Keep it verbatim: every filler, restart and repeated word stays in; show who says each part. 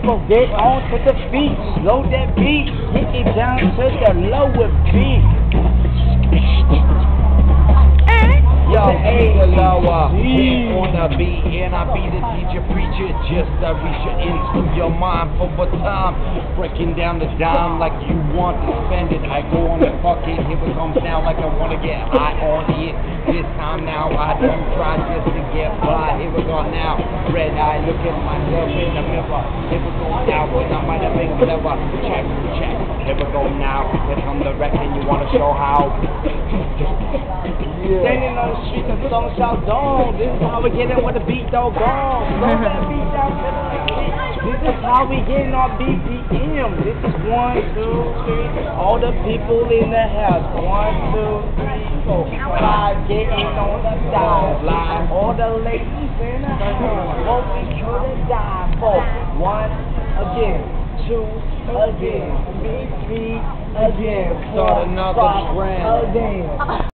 Speaker 1: people get on to the feet, slow that beat, get it down to the lower beat.
Speaker 2: Yo, hey, the lower, hit on the beat, and I be the teacher, preacher, just to reach it into your mind for a time, breaking down the dime like you want to spend it. I go on the bucket, here it comes now like I want to get high on it. This time now, I don't try just to get by. Here we go now, red eye, look at myself in the mirror. Here we go now, when I might have been clever. Check, check, here we go now. Here come the wreck, and you want to show how.
Speaker 1: Yeah. Standing on the street, the song shout dog. This is how we get in with the beat dog gone. Slow that beat down to the beat. This is how we getting our B P M. This is one, two, three. All the people in the house. One, two, three, four, five. Getting on the dive line. All the ladies in the house. What we couldn't die for. One again. Two again. Three, three again.
Speaker 2: Start another trend.
Speaker 1: Again.